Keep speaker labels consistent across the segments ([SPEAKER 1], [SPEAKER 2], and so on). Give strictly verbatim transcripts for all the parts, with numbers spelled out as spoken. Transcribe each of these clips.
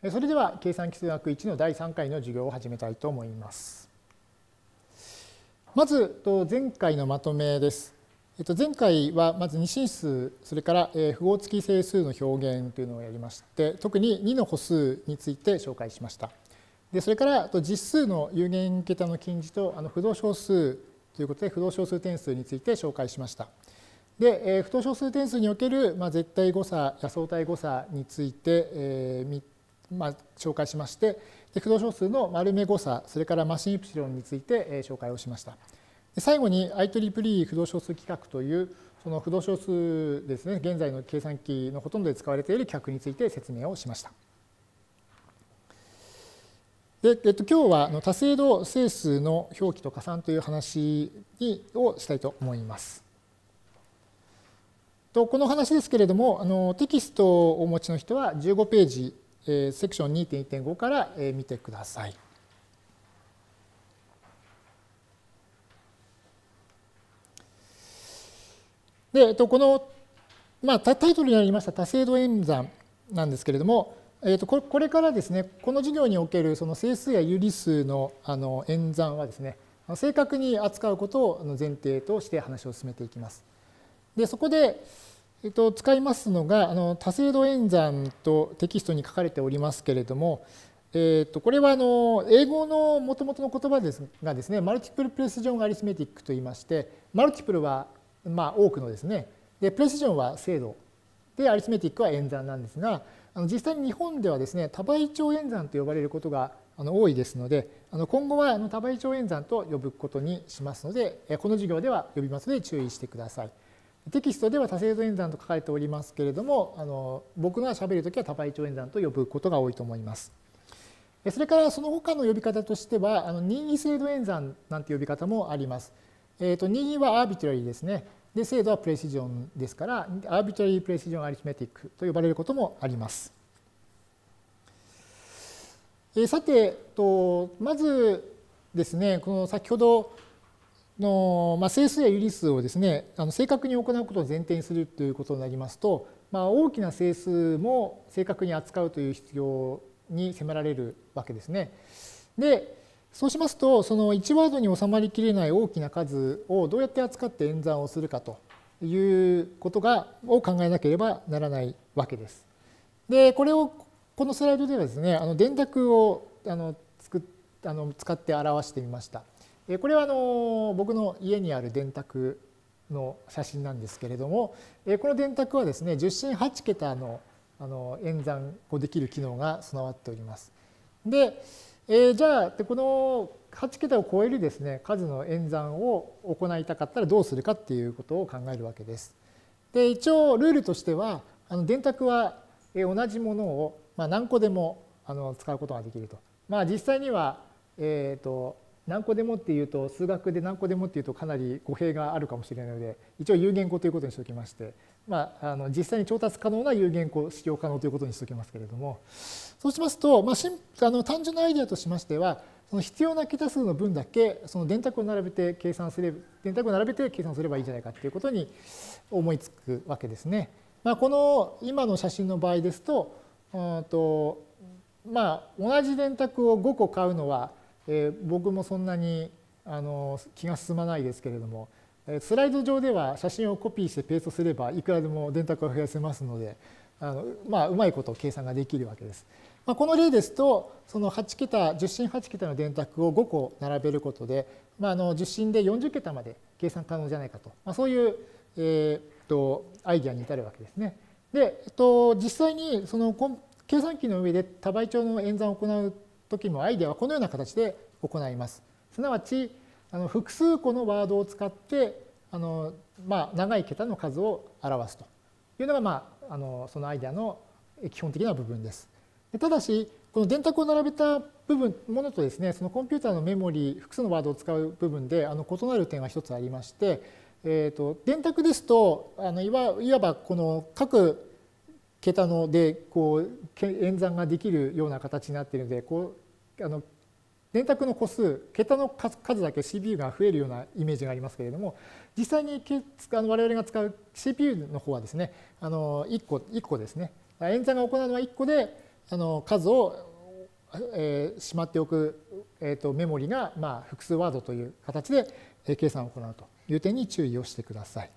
[SPEAKER 1] それでは計算基数学いちのだいさんかいの授業を始めたいと思います。まず前回のまとめです。前回はまず二進数、それから符号付き整数の表現というのをやりまして、特ににの歩数について紹介しました。でそれから実数の有限桁の近似と不動小数ということで不動小数点数について紹介しました。で不動小数点数における絶対誤差や相対誤差について、えーまあ、紹介しまして、で不動小数の丸目誤差、それからマシンイプシロンについて、えー、紹介をしました。で最後に アイトリプルイー 不動小数規格というその不動小数ですね、現在の計算機のほとんどで使われている規格について説明をしました。でえっと、今日はあの多精度整数の表記と加算という話にをしたいと思います。とこの話ですけれども、あのテキストをお持ちの人はじゅうごページ、えー、セクション にてんいってんご から、えー、見てください。で、えっと、この、まあ、タイトルにありました多精度演算なんですけれども、えー、とこれからですね、この授業におけるその整数や有理数のあの演算はですね、正確に扱うことを前提として話を進めていきます。でそこで、えー、と使いますのがあの多精度演算とテキストに書かれておりますけれども、えー、とこれはあの英語のもともとの言葉ですがですね、マルティプルプレシジョンアリスメティックといいまして、マルティプルはまあ多くのですね、でプレシジョンは精度で、アリスメティックは演算なんですが、実際に日本ではですね、多倍長演算と呼ばれることが多いですので、今後は多倍長演算と呼ぶことにしますので、この授業では呼びますので注意してください。テキストでは多精度演算と書かれておりますけれども、あの僕がしゃべるときは多倍長演算と呼ぶことが多いと思います。それからその他の呼び方としては、あの任意精度演算なんて呼び方もあります。えー、と任意はアービトラリーですね。で、精度はプレシジョンですから、アービトラリープレシジョンアリスメティックと呼ばれることもあります。えー、さて、とまずですね、この先ほどの、まあ、整数や有理数をですね、あの正確に行うことを前提にするということになりますと、まあ、大きな整数も正確に扱うという必要に迫られるわけですね。で、そうしますと、そのいちワードに収まりきれない大きな数をどうやって扱って演算をするかということがを考えなければならないわけです。で、これをこのスライドではですね、あの電卓をあの作っあの使って表してみました。これはあの僕の家にある電卓の写真なんですけれども、この電卓はですね、十進八桁のあの演算をできる機能が備わっております。で、えー、じゃあこのはち桁を超えるですね、数の演算を行いたかったらどうするかっていうことを考えるわけです。で、一応ルールとしては、あの電卓は同じものを何個でもあの使うことができると。まあ実際には、えーと、何個でもっていうと、数学で何個でもっていうとかなり語弊があるかもしれないので、一応有限個ということにしておきまして、まあ、あの実際に調達可能な有限個使用可能ということにしておきますけれども、そうしますと、まあ、あの単純なアイデアとしましては、その必要な桁数の分だけその電卓を並べて計算すれば、電卓を並べて計算すればいいんじゃないかということに思いつくわけですね。まあ、この今の写真の場合ですと、うんとまあ、同じ電卓をごこ買うのは、えー、僕もそんなにあの気が進まないですけれども、スライド上では写真をコピーしてペーストすればいくらでも電卓を増やせますので、あのまあ、うまいこと計算ができるわけです。まあ、この例ですと、そのはち桁、十進はち桁の電卓をごこ並べることで、まあ、あの十進でよんじゅう桁まで計算可能じゃないかと、まあ、そういう、えー、っとアイデアに至るわけですね。で、えっと、実際にその計算機の上で多倍長の演算を行うときもアイデアはこのような形で行います。すなわち、あの複数個のワードを使ってあの、まあ、長い桁の数を表すというのが、まあ、あのそのアイデアの基本的な部分です。ただし、この電卓を並べた部分、ものとですね、そのコンピューターのメモリー、複数のワードを使う部分であの異なる点が一つありまして、えー、と電卓ですとあのいわ、いわばこの各桁のでこう演算ができるような形になっているので、こうあの電卓の個数、桁の数だけ シーピーユー が増えるようなイメージがありますけれども、実際にあの我々が使う シーピーユー の方はですね、あのいっこ、いっこですね。演算が行うのはいっこで、 あの数を、えー、しまっておく、えー、とメモリが、まあ、複数ワードという形で計算を行うという点に注意をしてください。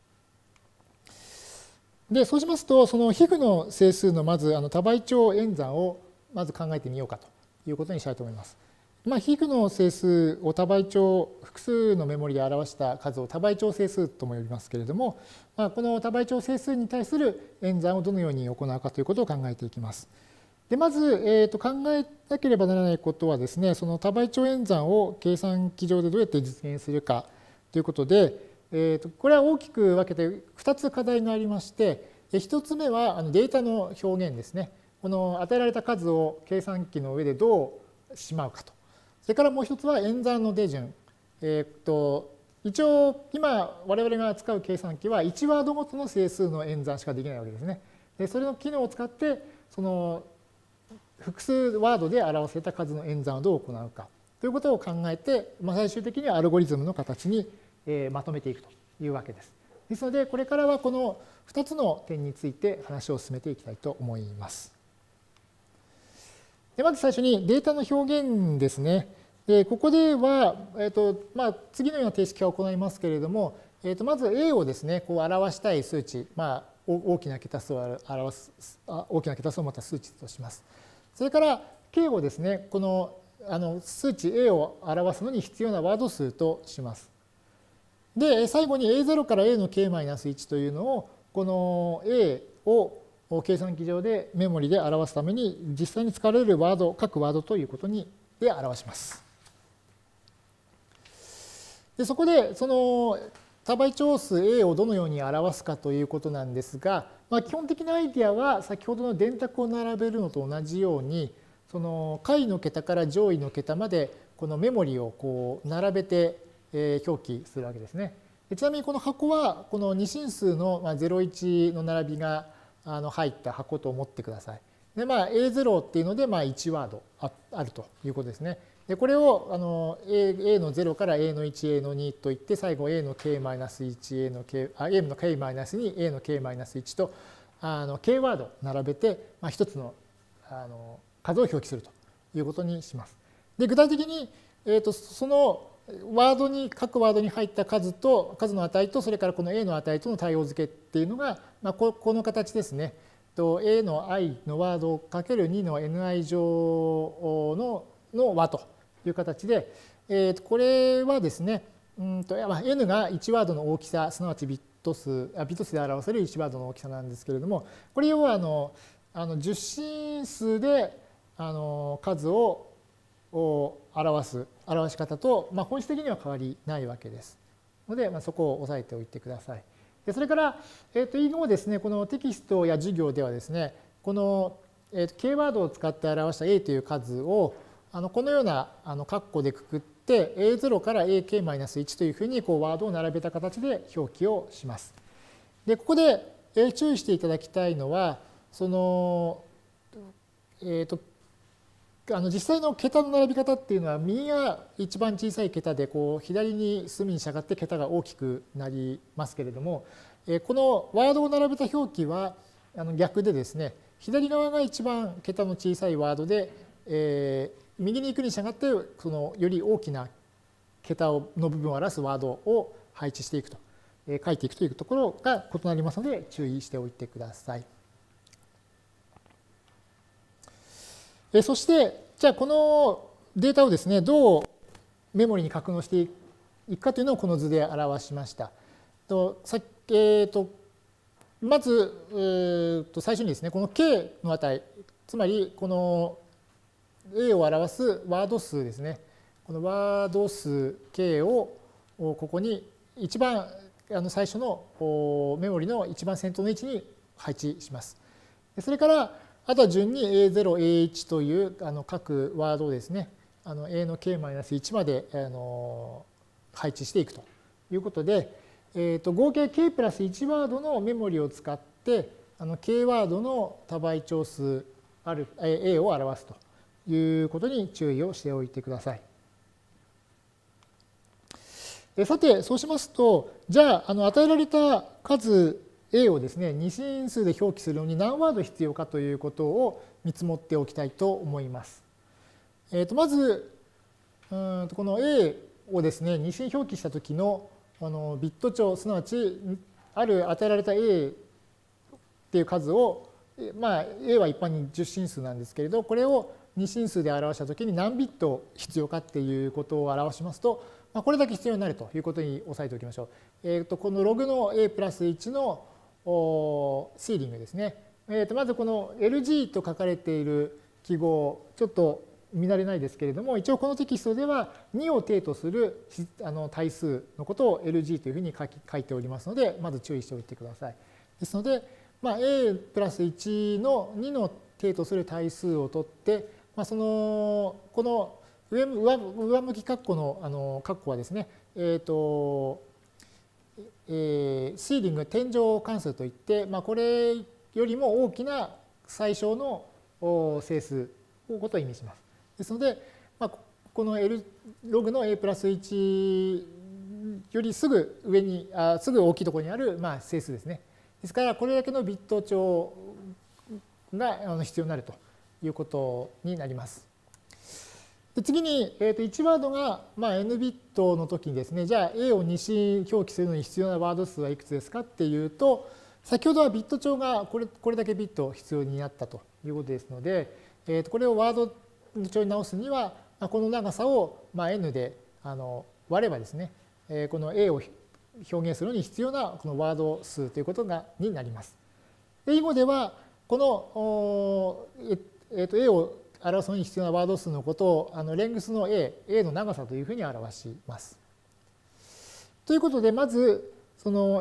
[SPEAKER 1] でそうしますと、その皮膚の整数のまずあの多倍長演算をまず考えてみようかということにしたいと思います。まあ、皮膚の整数を多倍長、複数のメモリで表した数を多倍長整数とも呼びますけれども、まあ、この多倍長整数に対する演算をどのように行うかということを考えていきます。でまず、えー、と考えなければならないことはですね、その多倍長演算を計算機上でどうやって実現するかということで、えー、とこれは大きく分けてふたつ課題がありまして、ひとつめはあのデータの表現ですね。この与えられた数を計算機の上でどうしまうかと。それからもう一つは演算の手順。えー、と一応今我々が使う計算機はいちワードごとの整数の演算しかできないわけですね。でそれの機能を使ってその複数ワードで表せた数の演算をどう行うかということを考えて、まあ、最終的にはアルゴリズムの形にまとめていくというわけです。ですのでこれからはこのふたつの点について話を進めていきたいと思います。でまず最初にデータの表現ですね。でここでは、えーとまあ、次のような定式を行いますけれども、えー、とまず A をですねこう表したい数値、まあ、大きな桁数を表す大きな桁数を持った数値とします。それから K をですねこのあの数値 A を表すのに必要なワード数とします。で最後に エーゼロ から A の ケーマイナスいち というのをこの A を計算機上でメモリで表すために実際に使われるワード各ワードということにで表します。でそこでその多倍長数 A をどのように表すかということなんですが、まあ、基本的なアイデアは先ほどの電卓を並べるのと同じようにその下位の桁から上位の桁までこのメモリをこう並べて表記するわけですね。ちなみにこの箱はこの二進数のゼロいちの並びが入った箱と思ってください。でまあ エーゼロ っていうのでまあいちワードあるということですね。でこれをあの A, A のゼロから A のいち、A のにといって最後 A の ケーマイナスいち、A の K、あ A の ケーマイナスに、A の ケーマイナスいち とあの K ワード並べて、まあ、一つのあの数を表記するということにします。で具体的に、えー、とそのワードに各ワードに入った数と数の値とそれからこの A の値との対応付けっていうのが、まあ、こ, この形ですね。A の i のワードかけるにの エヌアイ 乗のの和という形で、えー、これはですね、うんと N がいちワードの大きさすなわちビット数ビット数で表せるいちワードの大きさなんですけれども、これ要はあのあの十進数であの数を表す表し方と、まあ、本質的には変わりないわけですので、まあ、そこを押さえておいてください。でそれから、えー、と以後ですねこのテキストや授業ではですねこの、えー、と K ワードを使って表した A という数をあのこのようなあの括弧でくくって エーゼロ から エーケーマイナスいち というふうにこうワードを並べた形で表記をします。でここで注意していただきたいのはその、えー、とあの実際の桁の並び方っていうのは右が一番小さい桁でこう左に隅に従って桁が大きくなりますけれども、このワードを並べた表記はあの逆でですね左側が一番桁の小さいワードで、えー、右に行くに従ってそのより大きな桁の部分を表すワードを配置していくと、えー、書いていくというところが異なりますので注意しておいてください。そしてじゃあこのデータをですねどうメモリに格納していくかというのをこの図で表しました。とさえー、とまず、えー、と最初にですねこの K の値つまりこの A を表すワード数ですねこのワード数 K をここに一番あの最初のメモリの一番先頭の位置に配置します。それからあとは順に エーゼロ、エーいち というあの各ワードをですね、あの A の ケーマイナスいち まであの配置していくということで、えー、と合計 K プラスいちワードのメモリを使ってあの K ワードの多倍長数ある A を表すということに注意をしておいてください。さてそうしますとじゃあ、あの与えられた数A をですね二進数で表記するのに何ワード必要かということを見積もっておきたいと思います。えー、とまずうんとこの A をですね二進表記した時のあのビット帳、すなわちある与えられた A っていう数を、まあ、A は一般にじゅっ進数なんですけれど、これを二進数で表したときに何ビット必要かっていうことを表しますと、まあ、これだけ必要になるということに押さえておきましょう。えー、とこのログの A プラスいちのシーリングですね。えー、とまずこの エルジー と書かれている記号、ちょっと見慣れないですけれども、一応このテキストではにを定とするあの対数のことを エルジー というふうに書き書いておりますので、まず注意しておいてください。ですので、まあ、A プラスいちのにの定とする対数を取って、まあ、そのこの 上, 上上向き括弧のあの括弧はですね、えっ、ー、と、えー、シーリング天井関数といって、まあ、これよりも大きな最小の整数のことを意味します。ですので、まあ、この L ログの A プラスいちよりすぐ上に、あすぐ大きいところにある、まあ、整数ですね。ですから、これだけのビット帳が必要になるということになります。で次に、えー、といちワードが、まあ、N ビットの時にですね、じゃあ A をに進表記するのに必要なワード数はいくつですかっていうと、先ほどはビット帳がこれこれだけビット必要になったということですので、えー、とこれをワード帳に直すには、この長さをまあ N であの割ればですね、この A を表現するのに必要なこのワード数ということがになります。で以後では、この、えー、と A を表すのに必要なワード数のことをあのレングスの A、A の長さというふうに表します。ということで、まず、その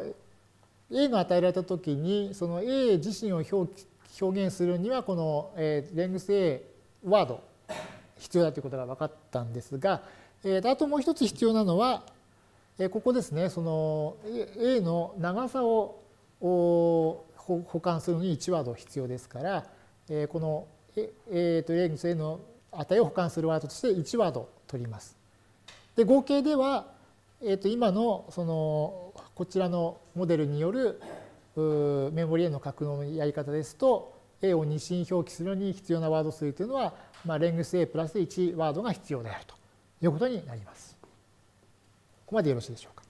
[SPEAKER 1] A が与えられたときに、その A 自身を表表現するには、このレングス A ワード必要だということが分かったんですが、えー、あともう一つ必要なのは、えー、ここですね、その A の長さを保管するのにいちワード必要ですから、えー、この、えー、とレングス A の値を保管するワードとしていちワード取ります。で合計では、えー、と今のそのこちらのモデルによるメモリへの格納のやり方ですと、A を二進表記するのに必要なワード数というのは、まあ、レングス A プラスいちワードが必要であるということになります。ここまでよろしいでしょうか。